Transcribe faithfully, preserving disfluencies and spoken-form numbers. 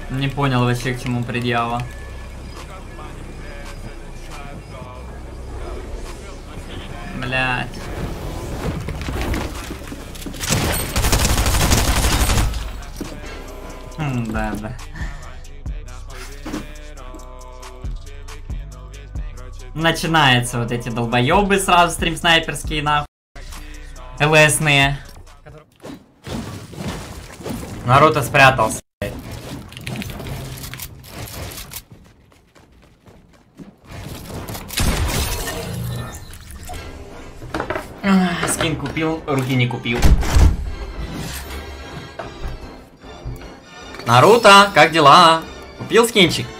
Не понял вообще, к чему предъява. Блять. Хм, да, да. Начинается вот эти долбоебы сразу стрим снайперские нахуй. ЛСные. Наруто спрятался. Скин купил, руки не купил. Наруто, как дела? Купил скинчик?